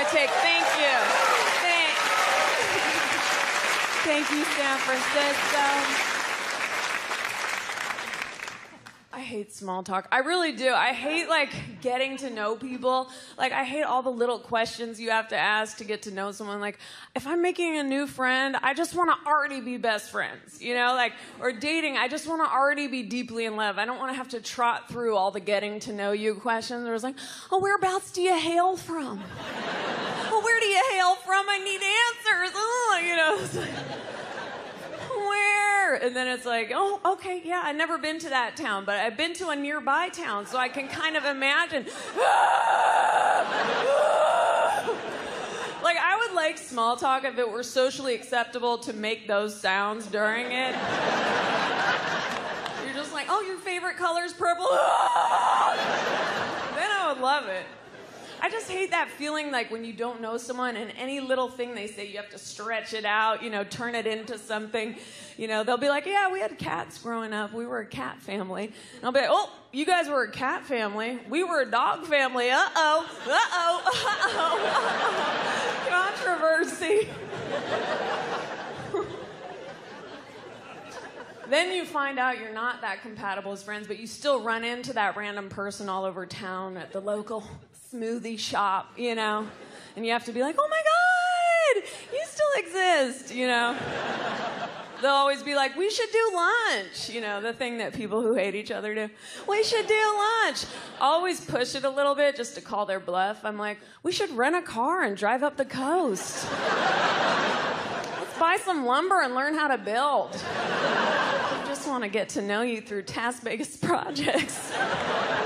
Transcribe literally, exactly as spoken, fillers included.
take. Thank you. Thank, Thank you, San Francisco. I hate small talk. I really do. I hate, like, getting to know people. Like, I hate all the little questions you have to ask to get to know someone. Like, if I'm making a new friend, I just want to already be best friends, you know? Like, or dating, I just want to already be deeply in love. I don't want to have to trot through all the getting to know you questions. It was like, oh, whereabouts do you hail from? Oh, where do you hail from? I need answers. Oh, you know, it's like, where? And then it's like, oh, okay, yeah, I've never been to that town, but I've been to a nearby town, so I can kind of imagine. Like, I would like small talk if it were socially acceptable to make those sounds during it. You're just like, oh, your favorite color is purple? Then I would love it. I just hate that feeling like when you don't know someone and any little thing they say, you have to stretch it out, you know, turn it into something. You know, they'll be like, yeah, we had cats growing up. We were a cat family. And I'll be like, oh, you guys were a cat family. We were a dog family. Uh-oh, uh-oh, uh-oh, uh-oh. Controversy. Then you find out you're not that compatible as friends, but you still run into that random person all over town at the local smoothie shop, you know? And you have to be like, oh my God, you still exist, you know? They'll always be like, we should do lunch, you know, the thing that people who hate each other do. We should do lunch. Always push it a little bit just to call their bluff. I'm like, we should rent a car and drive up the coast. Let's buy some lumber and learn how to build. I just want to get to know you through task-based projects.